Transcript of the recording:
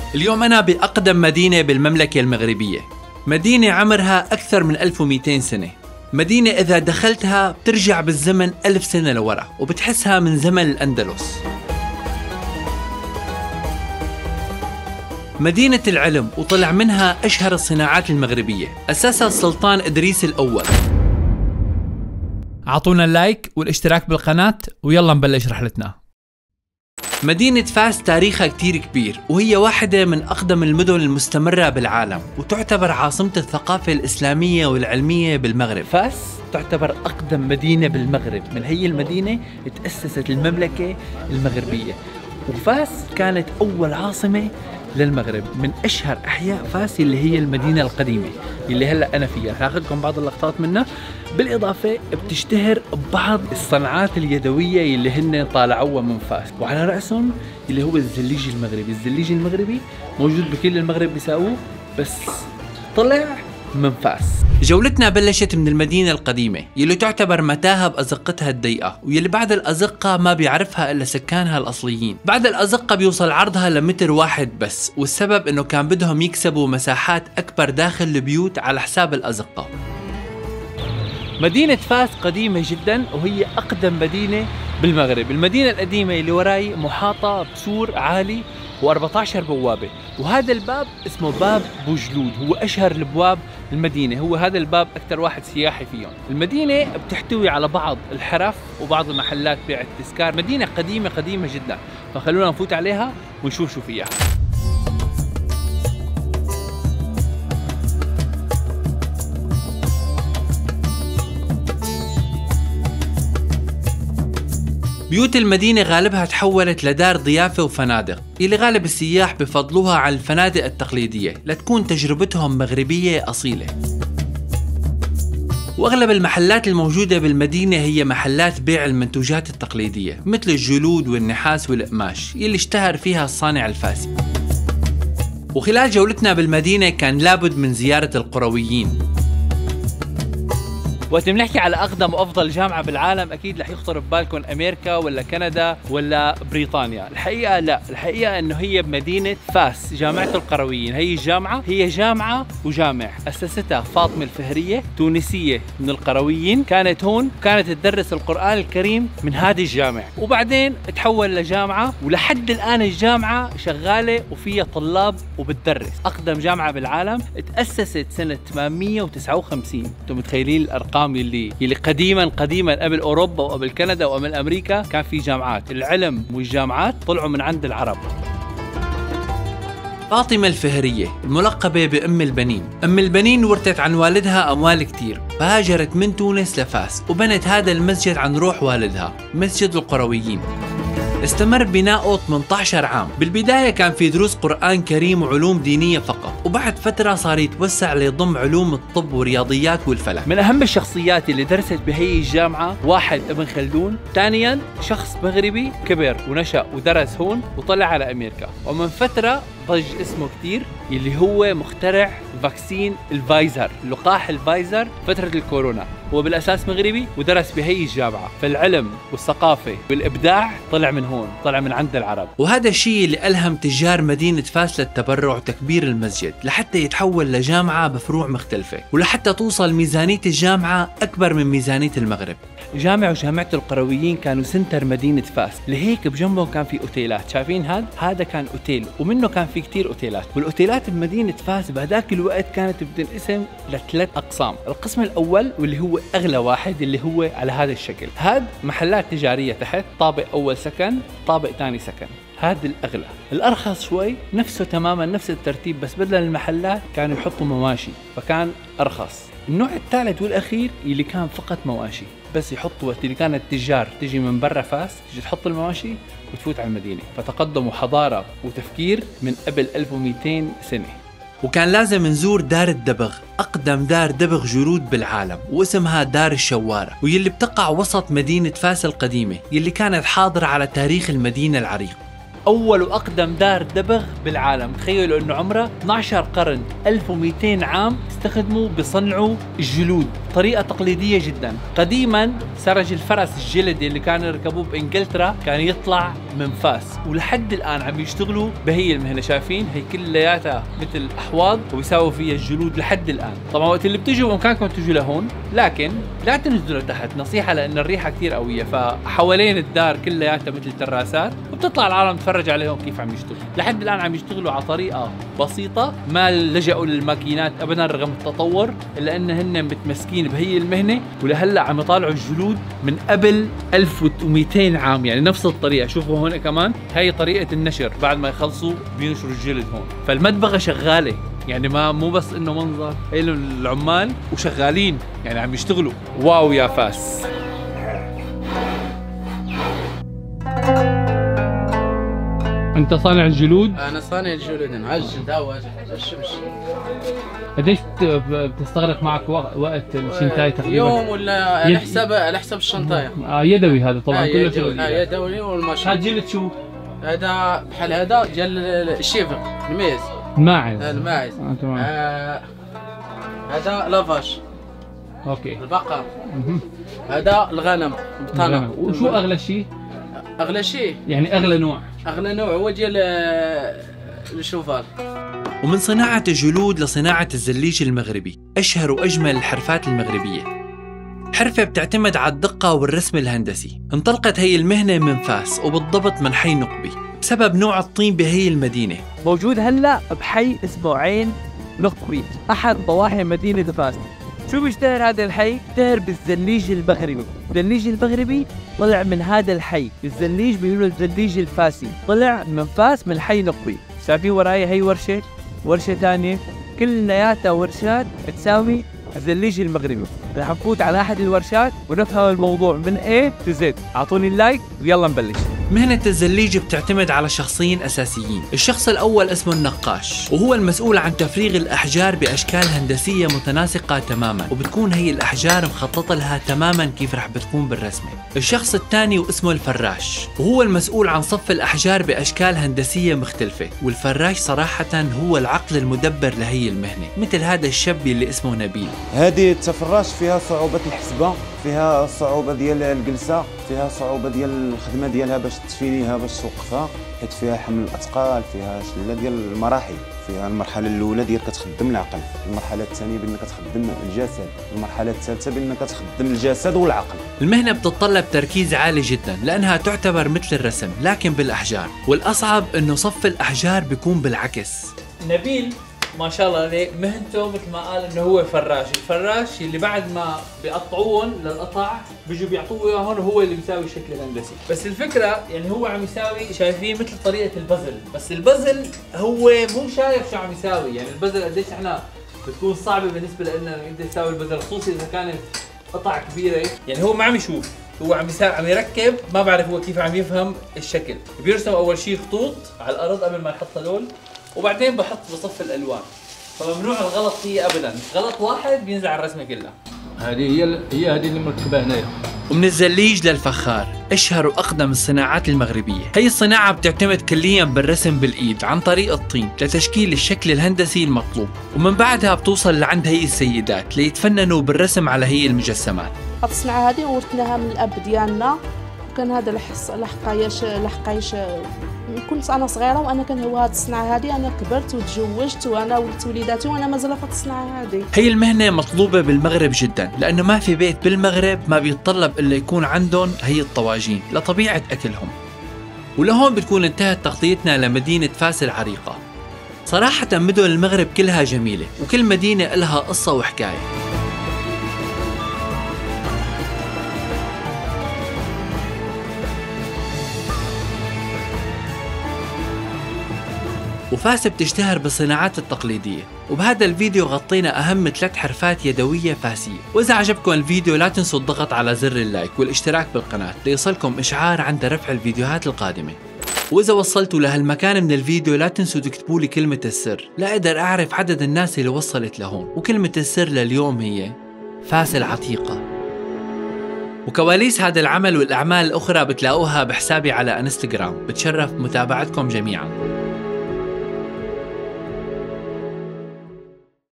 اليوم أنا بأقدم مدينة بالمملكة المغربية، مدينة عمرها أكثر من 1200 سنة، مدينة إذا دخلتها بترجع بالزمن 1000 سنة لورا وبتحسها من زمن الأندلس. مدينة العلم وطلع منها أشهر الصناعات المغربية، أسسها السلطان إدريس الأول. أعطونا اللايك والاشتراك بالقناة ويلا نبلش رحلتنا. مدينة فاس تاريخها كتير كبير، وهي واحدة من أقدم المدن المستمرة بالعالم، وتعتبر عاصمة الثقافة الإسلامية والعلمية بالمغرب. فاس تعتبر أقدم مدينة بالمغرب، من هي المدينة تأسست المملكة المغربية، وفاس كانت أول عاصمة للمغرب. من أشهر أحياء فاس اللي هي المدينة القديمة اللي هلأ أنا فيها، هاخذكم بعض اللقطات منها. بالإضافة بتشتهر ببعض الصناعات اليدوية اللي هن طالعوها من فاس، وعلى رأسهم اللي هو الزليج المغربي. الزليج المغربي موجود بكل المغرب بيساووه، بس طلع من فاس. جولتنا بلشت من المدينة القديمة يلي تعتبر متاهة بأزقتها الضيقة، ويلي بعد الأزقة ما بيعرفها إلا سكانها الأصليين. بعد الأزقة بيوصل عرضها لمتر واحد بس، والسبب إنه كان بدهم يكسبوا مساحات أكبر داخل البيوت على حساب الأزقة. مدينة فاس قديمة جدا وهي أقدم مدينة بالمغرب. المدينة القديمة اللي وراي محاطة بسور عالي و14 بوابة، وهذا الباب اسمه باب بوجلود، هو أشهر الأبواب المدينة، هو هذا الباب أكثر واحد سياحي فيهم. المدينة بتحتوي على بعض الحرف وبعض المحلات بيع التذكار، مدينة قديمة قديمة جدا، فخلونا نفوت عليها ونشوف شو فيها. بيوت المدينة غالبها تحولت لدار ضيافة وفنادق، اللي غالب السياح بفضلوها عن الفنادق التقليدية لتكون تجربتهم مغربية أصيلة. وأغلب المحلات الموجودة بالمدينة هي محلات بيع المنتوجات التقليدية مثل الجلود والنحاس والقماش اللي اشتهر فيها الصانع الفاسي. وخلال جولتنا بالمدينة كان لابد من زيارة القرويين. وقت بنحكي على أقدم وأفضل جامعة بالعالم أكيد رح يخطر ببالكم أمريكا ولا كندا ولا بريطانيا. الحقيقة لا، الحقيقة إنه هي بمدينة فاس، جامعة القرويين. هي الجامعة هي جامعة وجامع أسستها فاطمة الفهرية، تونسية من القرويين، كانت هون وكانت تدرس القرآن الكريم من هذه الجامعة، وبعدين تحول لجامعة، ولحد الآن الجامعة شغالة وفيها طلاب وبتدرس. أقدم جامعة بالعالم تأسست سنة 859. أنتم متخيلين الأرقام اللي قديما قبل أوروبا وقبل كندا وقبل أمريكا كان في جامعات. العلم والجامعات طلعوا من عند العرب. فاطمة الفهرية الملقبة بأم البنين، أم البنين ورثت عن والدها أموال كتير، فهاجرت من تونس لفاس وبنت هذا المسجد عن روح والدها، مسجد القرويين. استمر بناؤه 18 عام. بالبداية كان في دروس قرآن كريم وعلوم دينية فقط، وبعد فترة صار يتوسع ليضم علوم الطب والرياضيات والفلك. من أهم الشخصيات اللي درست بهي الجامعة واحد ابن خلدون، ثانيا شخص مغربي كبر ونشأ ودرس هون وطلع على أمريكا، ومن فترة ضج اسمه كتير اللي هو مخترع فاكسين الفايزر، لقاح الفايزر فترة الكورونا. هو بالأساس مغربي ودرس بهي الجامعة، فالعلم والثقافة والإبداع طلع من هون، طلع من عند العرب. وهذا الشيء اللي ألهم تجار مدينة فاس للتبرع وتكبير المسجد لحتى يتحول لجامعة بفروع مختلفة، ولحتى توصل ميزانية الجامعة أكبر من ميزانية المغرب. جامع وجامعة القرويين كانوا سنتر مدينة فاس، لهيك بجنبهم كان في اوتيلات. شايفين هذا كان اوتيل، ومنه كان في كتير اوتيلات. والاوتيلات بمدينة فاس بهداك الوقت كانت بتنقسم لثلاث اقسام. القسم الاول واللي هو اغلى واحد اللي هو على هذا الشكل، هذا محلات تجارية تحت، طابق اول سكن، طابق ثاني سكن، هذا الأغلى. الأرخص شوي نفسه تماما نفس الترتيب، بس بدل المحلات كانوا يحطوا مواشي فكان أرخص. النوع الثالث والأخير اللي كان فقط مواشي بس، يحطوا وقت اللي كانت التجار تجي من برا فاس تجي تحط المواشي وتفوت على المدينة. فتقدموا حضارة وتفكير من قبل 1200 سنة. وكان لازم نزور دار الدبغ، أقدم دار دبغ جلود بالعالم، واسمها دار الشوارة، واللي بتقع وسط مدينة فاس القديمة يلي كانت حاضرة على تاريخ المدينة العريق. أول وأقدم دار دبغ بالعالم. تخيلوا إنه عمره 12 قرن، 1200 عام استخدموا بصنعوا الجلود، طريقة تقليدية جدا. قديما سرج الفرس الجلدي اللي كانوا يركبوه بإنجلترا كان يطلع من فاس، ولحد الآن عم يشتغلوا بهي المهنة. شايفين هي كلياتها مثل أحواض ويساووا فيها الجلود لحد الآن. طبعا وقت اللي بتجوا بإمكانكم تجوا لهون، لكن لا تنزلوا تحت، نصيحة لأن الريحة كثير قوية. فحوالين الدار كلياتها مثل تراسات، وبتطلع العالم تتفرج عليهم كيف عم يشتغلوا. لحد الآن عم يشتغلوا على طريقة بسيطة، ما لجأوا للماكينات أبدا رغم التطور، إلا أن هن متمسكين بهي المهنة. ولهلا عم يطالعوا الجلود من قبل 1200 عام، يعني نفس الطريقة. شوفوا هون كمان هي طريقة النشر، بعد ما يخلصوا بينشروا الجلد هون. فالمدبغة شغالة، يعني ما مو بس انه منظر، هي العمال وشغالين يعني عم يشتغلوا. واو يا فاس. انت صانع الجلود؟ انا صانع الجلود. نعجن هواج الشمس. قديش بتستغرق معك وقت الشنتاي تقريبا؟ يوم ولا على حسب الشنطايه. يدوي هذا طبعا كله شغل. يدوي والماشين. هذا جلد شو؟ هذا بحال هذا ديال الشيفق الماعز. الماعز. تمام. هذا لافاش. اوكي. البقر. هذا الغنم بطانه. وشو اغلى شيء؟ اغلى شيء يعني اغلى نوع هو ديال الشوفال. ومن صناعة الجلود لصناعة الزليج المغربي، أشهر وأجمل الحرفات المغربية. حرفة بتعتمد على الدقة والرسم الهندسي. انطلقت هي المهنة من فاس، وبالضبط من حي نقبي، بسبب نوع الطين بهي المدينة. موجود هلا بحي اسمه عين نقبي، أحد ضواحي مدينة فاس. شو بيشتهر هذا الحي؟ بيشتهر بالزليج المغربي. الزليج المغربي طلع من هذا الحي. الزليج بيقولوا الزليج الفاسي، طلع من فاس من حي نقبي. شايفين وراي هي ورشة ثانية، كلياتها ورشات تساوي الزليج المغربي. رح نفوت على أحد الورشات ونفهم الموضوع من A to Z. أعطوني اللايك ويلا نبلش. مهنة الزليج بتعتمد على شخصين أساسيين. الشخص الأول اسمه النقاش، وهو المسؤول عن تفريغ الأحجار بأشكال هندسية متناسقة تماما، وبتكون هي الأحجار مخططة لها تماما كيف رح بتكون بالرسمة. الشخص الثاني واسمه الفراش، وهو المسؤول عن صف الأحجار بأشكال هندسية مختلفة. والفراش صراحة هو العقل المدبر لهي المهنة، مثل هذا الشاب اللي اسمه نبيل. هذه التفراش فيها صعوبة الحسبة، فيها صعوبة ديال الجلسة، فيها صعوبة ديال الخدمة ديالها باش تفينيها باش توقفها، حيت فيها حمل الأثقال، فيها شلة ديال المراحل. فيها المرحلة الأولى ديال كتخدم العقل، المرحلة الثانية بأنك كتخدم الجسد، المرحلة الثالثة بأنك كتخدم الجسد والعقل. المهنة بتتطلب تركيز عالي جدا لأنها تعتبر مثل الرسم لكن بالأحجار، والأصعب إنه صف الأحجار بيكون بالعكس. نبيل ما شاء الله عليه مهنته مثل ما قال انه هو فراش. الفراش اللي بعد ما بيقطعوهم للقطع بيجوا بيعطوه اياه هون، وهو اللي بيساوي الشكل الهندسي. بس الفكره يعني هو عم يساوي، شايفين مثل طريقه البازل، بس البازل هو مو شايف شو عم يساوي. يعني البازل قديش احنا بتكون صعبه بالنسبه لنا انت تساوي البازل، خصوصي اذا كانت قطع كبيره. يعني هو ما عم يشوف، هو عم يركب، ما بعرف هو كيف عم يفهم الشكل. بيرسم اول شيء خطوط على الارض قبل ما يحط هدول، وبعدين بحط بصف الالوان. فممنوع الغلط فيه ابدا، غلط واحد بينزع الرسمه كلها. هذه هي هذه اللي مركبه هنايا. ومن الزليج للفخار، اشهر واقدم الصناعات المغربيه. هي الصناعه بتعتمد كليا بالرسم بالايد عن طريق الطين لتشكيل الشكل الهندسي المطلوب، ومن بعدها بتوصل لعند هي السيدات ليتفننوا بالرسم على هي المجسمات. هاد الصناعه هذه ورثناها من الاب ديالنا، وكان هذا لحقايش كنت انا صغيره وانا كنهوى هذه الصناعه هذه. انا كبرت وتزوجت وانا ولدت وليداتي وانا مازال في الصناعه هذه. هي المهنه مطلوبه بالمغرب جدا، لانه ما في بيت بالمغرب ما بيتطلب الا يكون عندهم هي الطواجين لطبيعه اكلهم. ولهون بتكون انتهت تغطيتنا لمدينه فاس العريقه. صراحه مدن المغرب كلها جميله، وكل مدينه لها قصه وحكايه. وفاس بتشتهر بالصناعات التقليدية، وبهذا الفيديو غطينا أهم 3 حرفات يدوية فاسية. وإذا عجبكم الفيديو لا تنسوا الضغط على زر اللايك والاشتراك بالقناة ليصلكم إشعار عند رفع الفيديوهات القادمة. وإذا وصلتوا لهالمكان من الفيديو لا تنسوا تكتبوا لي كلمة السر لأقدر أعرف عدد الناس اللي وصلت لهون. وكلمة السر لليوم هي فاس العتيقة. وكواليس هذا العمل والأعمال الأخرى بتلاقوها بحسابي على انستغرام. بتشرف متابعتكم جميعا.